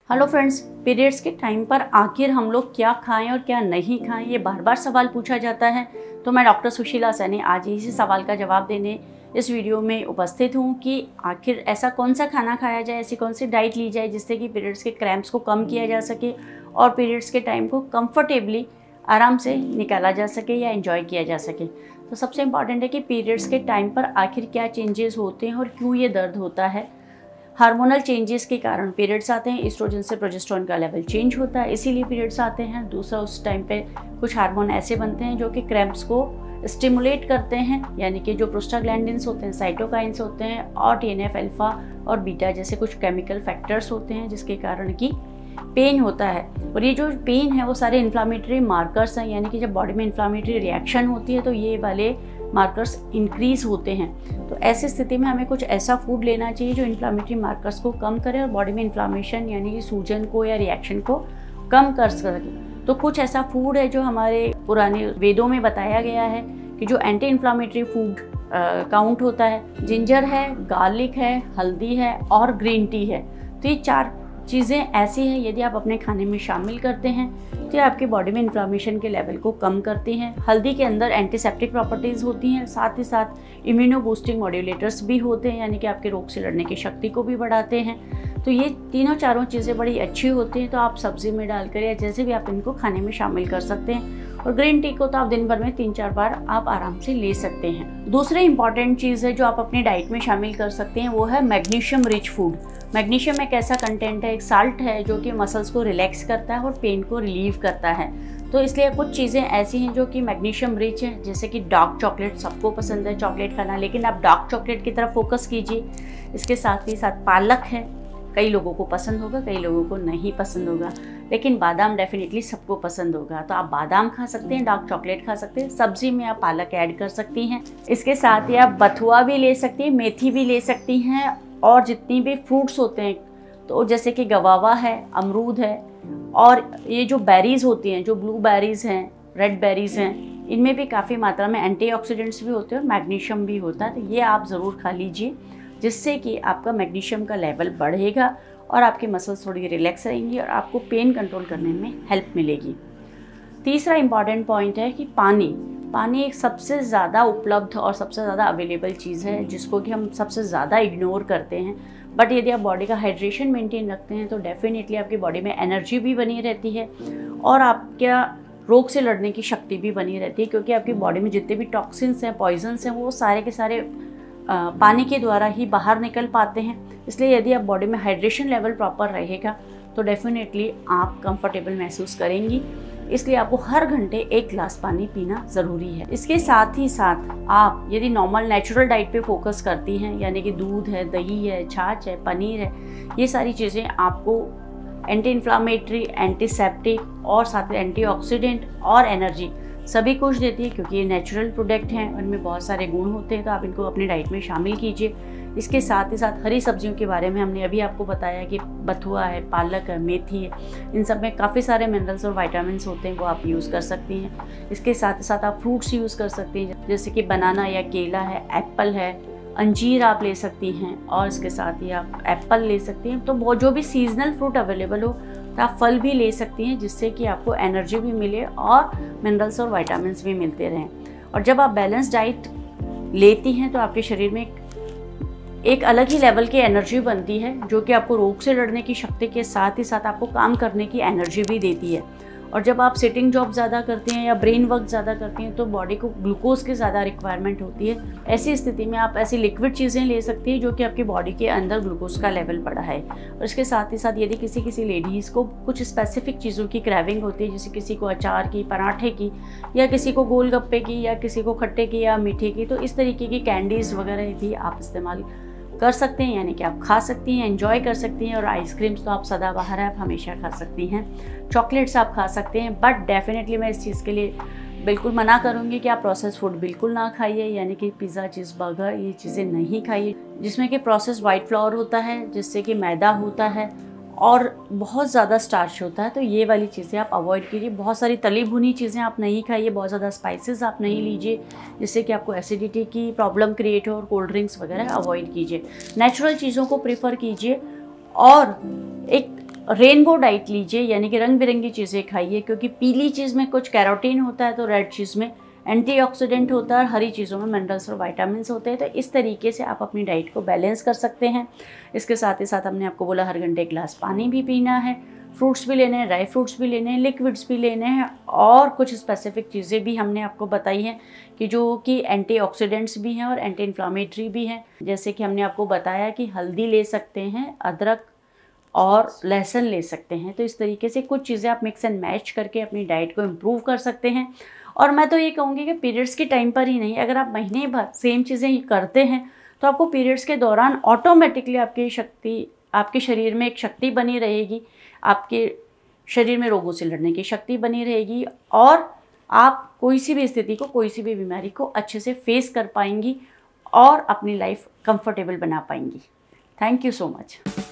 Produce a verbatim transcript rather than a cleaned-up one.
Hello friends, periods के time पर आखिर हम लोग क्या खाएं और क्या नहीं खाएं, ये बार बार सवाल पूछा जाता है। तो मैं डॉक्टर सुशीला सैनी आज इसी सवाल का जवाब देने इस वीडियो में उपस्थित हूँ कि आखिर ऐसा कौन सा खाना खाया जाए, ऐसी कौन सी डाइट ली जाए जिससे कि पीरियड्स के क्रैम्प्स को कम किया जा सके और पीरियड्स के टाइम को कंफर्टेबली आराम से निकाला जा सके या एंजॉय किया जा सके। तो सबसे इम्पॉर्टेंट है कि पीरियड्स के टाइम पर आखिर क्या चेंजेस होते हैं और क्यों ये दर्द होता है। हार्मोनल चेंजेस के कारण पीरियड्स आते हैं, एस्ट्रोजन से प्रोजेस्टेरोन का लेवल चेंज होता है, इसीलिए पीरियड्स आते हैं। दूसरा, उस टाइम पे कुछ हार्मोन ऐसे बनते हैं जो कि क्रैम्प्स को स्टिमुलेट करते हैं, यानी कि जो प्रोस्टाग्लैंडिन्स होते हैं, साइटोकाइंस होते हैं और टीएनएफ अल्फा और बीटा जैसे कुछ केमिकल फैक्टर्स होते हैं जिसके कारण की पेन होता है। और ये जो पेन है वो सारे इन्फ्लामेटरी मार्कर्स हैं, यानी कि जब बॉडी में इन्फ्लामेटरी रिएक्शन होती है तो ये वाले मार्कर्स इंक्रीज होते हैं। तो ऐसी स्थिति में हमें कुछ ऐसा फूड लेना चाहिए जो इन्फ्लामेटरी मार्कर्स को कम करे और बॉडी में इन्फ्लामेशन यानी कि सूजन को या रिएक्शन को कम कर सके। तो कुछ ऐसा फूड है जो हमारे पुराने वेदों में बताया गया है कि जो एंटी इन्फ्लामेटरी फूड काउंट होता है। जिंजर है, गार्लिक है, हल्दी है और ग्रीन टी है। तो ये चार चीज़ें ऐसी हैं, यदि आप अपने खाने में शामिल करते हैं तो ये आपकी बॉडी में इन्फ्लामेशन के लेवल को कम करती हैं। हल्दी के अंदर एंटीसेप्टिक प्रॉपर्टीज़ होती हैं, साथ ही साथ इम्यूनो बूस्टिंग मॉड्यूलेटर्स भी होते हैं, यानी कि आपके रोग से लड़ने की शक्ति को भी बढ़ाते हैं। तो ये तीनों चारों चीज़ें बड़ी अच्छी होती हैं, तो आप सब्ज़ी में डालकर या जैसे भी आप इनको खाने में शामिल कर सकते हैं। और ग्रीन टी को तो आप दिन भर में तीन चार बार आप आराम से ले सकते हैं। दूसरी इंपॉर्टेंट चीज़ है जो आप अपनी डाइट में शामिल कर सकते हैं, वो है मैग्नीशियम रिच फूड। मैग्नीशियम एक ऐसा कंटेंट है, एक साल्ट है जो कि मसल्स को रिलैक्स करता है और पेन को रिलीव करता है। तो इसलिए कुछ चीज़ें ऐसी हैं जो कि मैग्नीशियम रिच है, जैसे कि डार्क चॉकलेट। सबको पसंद है चॉकलेट खाना, लेकिन आप डार्क चॉकलेट की तरफ फोकस कीजिए। इसके साथ ही साथ पालक है, कई लोगों को पसंद होगा, कई लोगों को नहीं पसंद होगा, लेकिन बादाम डेफिनेटली सबको पसंद होगा। तो आप बादाम खा सकते हैं, डार्क चॉकलेट खा सकते हैं, सब्जी में आप पालक ऐड कर सकती हैं। इसके साथ ही आप बथुआ भी ले सकती हैं, मेथी भी ले सकती हैं, और जितनी भी फ्रूट्स होते हैं तो जैसे कि गवावा है, अमरूद है, और ये जो बेरीज़ होती हैं, जो ब्लू बेरीज़ हैं, रेड बेरीज़ हैं, इनमें भी काफ़ी मात्रा में एंटीऑक्सीडेंट्स भी होते हैं और मैग्नीशियम भी होता है। तो ये आप ज़रूर खा लीजिए, जिससे कि आपका मैग्नीशियम का लेवल बढ़ेगा और आपकी मसल्स थोड़ी रिलैक्स रहेंगी और आपको पेन कंट्रोल करने में हेल्प मिलेगी। तीसरा इम्पॉर्टेंट पॉइंट है कि पानी पानी एक सबसे ज़्यादा उपलब्ध और सबसे ज़्यादा अवेलेबल चीज़ है, जिसको कि हम सबसे ज़्यादा इग्नोर करते हैं। बट यदि आप बॉडी का हाइड्रेशन मेंटेन रखते हैं तो डेफिनेटली आपकी बॉडी में एनर्जी भी बनी रहती है और आपका रोग से लड़ने की शक्ति भी बनी रहती है, क्योंकि आपकी बॉडी में जितने भी टॉक्सिन्स हैं, पॉइजन्स हैं, वो सारे के सारे आ, पानी के द्वारा ही बाहर निकल पाते हैं। इसलिए यदि आप बॉडी में हाइड्रेशन लेवल प्रॉपर रहेगा तो डेफिनेटली आप कंफर्टेबल महसूस करेंगी। इसलिए आपको हर घंटे एक गिलास पानी पीना ज़रूरी है। इसके साथ ही साथ आप यदि नॉर्मल नेचुरल डाइट पे फोकस करती हैं, यानी कि दूध है, दही है, छाछ है, पनीर है, ये सारी चीज़ें आपको एंटी इन्फ्लामेटरी, एंटीसेप्टिक और साथ में एंटीऑक्सीडेंट और एनर्जी सभी कुछ देती है, क्योंकि ये नेचुरल प्रोडक्ट हैं और इनमें बहुत सारे गुण होते हैं। तो आप इनको अपनी डाइट में शामिल कीजिए। इसके साथ ही साथ हरी सब्जियों के बारे में हमने अभी आपको बताया कि बथुआ है, पालक है, मेथी है, इन सब में काफ़ी सारे मिनरल्स और विटामिन्स होते हैं, वो आप यूज़ कर सकती हैं। इसके साथ ही साथ आप फ्रूट्स यूज़ कर सकती हैं, जैसे कि बनाना या केला है, एप्पल है, अंजीर आप ले सकती हैं, और इसके साथ ही आप एप्पल ले सकती हैं। तो वो जो भी सीजनल फ्रूट अवेलेबल हो तो आप फल भी ले सकती हैं, जिससे कि आपको एनर्जी भी मिले और मिनरल्स और विटामिन्स भी मिलते रहें। और जब आप बैलेंस डाइट लेती हैं तो आपके शरीर में एक अलग ही लेवल की एनर्जी बनती है, जो कि आपको रोग से लड़ने की शक्ति के साथ ही साथ आपको काम करने की एनर्जी भी देती है। और जब आप सिटिंग जॉब ज़्यादा करती हैं या ब्रेन वर्क ज़्यादा करती हैं तो बॉडी को ग्लूकोज की ज़्यादा रिक्वायरमेंट होती है। ऐसी स्थिति में आप ऐसी लिक्विड चीज़ें ले सकती हैं जो कि आपकी बॉडी के अंदर ग्लूकोज का लेवल बढ़ाए। और इसके साथ ही साथ यदि किसी किसी लेडीज़ को कुछ स्पेसिफिक चीज़ों की क्रेविंग होती है, जैसे किसी को अचार की, पराठे की, या किसी को गोलगप्पे की, या किसी को खट्टे की या मीठे की, तो इस तरीके की कैंडीज़ वगैरह भी आप इस्तेमाल कर सकते हैं, यानी कि आप खा सकती हैं, एंजॉय कर सकती हैं। और आइसक्रीम्स तो आप सदाबहार है, आप हमेशा खा सकती हैं। चॉकलेट्स आप खा सकते हैं, बट डेफिनेटली मैं इस चीज़ के लिए बिल्कुल मना करूँगी कि आप प्रोसेस फूड बिल्कुल ना खाइए, यानी कि पिज़्ज़ा, चीज़ बर्गर, ये चीज़ें नहीं खाइए जिसमें कि प्रोसेस वाइट फ्लावर होता है, जिससे कि मैदा होता है और बहुत ज़्यादा स्टार्च होता है। तो ये वाली चीज़ें आप अवॉइड कीजिए। बहुत सारी तली भुनी चीज़ें आप नहीं खाइए, बहुत ज़्यादा स्पाइसेस आप नहीं लीजिए जिससे कि आपको एसिडिटी की प्रॉब्लम क्रिएट हो, और कोल्ड ड्रिंक्स वगैरह अवॉइड कीजिए। नेचुरल चीज़ों को प्रेफर कीजिए और एक रेनबो डाइट लीजिए, यानी कि रंग बिरंगी चीज़ें खाइए, क्योंकि पीली चीज़ में कुछ कैरोटीन होता है तो रेड चीज़ में एंटीऑक्सीडेंट होता है और हरी चीज़ों में मिनरल्स और विटामिन्स होते हैं। तो इस तरीके से आप अपनी डाइट को बैलेंस कर सकते हैं। इसके साथ ही साथ हमने आपको बोला हर घंटे एक गिलास पानी भी पीना है, फ्रूट्स भी लेने हैं, ड्राई फ्रूट्स भी लेने हैं, लिक्विड्स भी लेने हैं, और कुछ स्पेसिफिक चीज़ें भी हमने आपको बताई हैं कि जो कि एंटीऑक्सीडेंट्स भी हैं और एंटी इन्फ्लामेटरी भी हैं। जैसे कि हमने आपको बताया कि हल्दी ले सकते हैं, अदरक और लहसुन ले सकते हैं। तो इस तरीके से कुछ चीज़ें आप मिक्स एंड मैच करके अपनी डाइट को इम्प्रूव कर सकते हैं। और मैं तो ये कहूँगी कि पीरियड्स के टाइम पर ही नहीं, अगर आप महीने भर सेम चीज़ें ही करते हैं तो आपको पीरियड्स के दौरान ऑटोमेटिकली आपकी शक्ति, आपके शरीर में एक शक्ति बनी रहेगी, आपके शरीर में रोगों से लड़ने की शक्ति बनी रहेगी, और आप कोई सी भी स्थिति को, कोई सी भी बीमारी को अच्छे से फेस कर पाएंगी और अपनी लाइफ कंफर्टेबल बना पाएंगी। Thank you so much.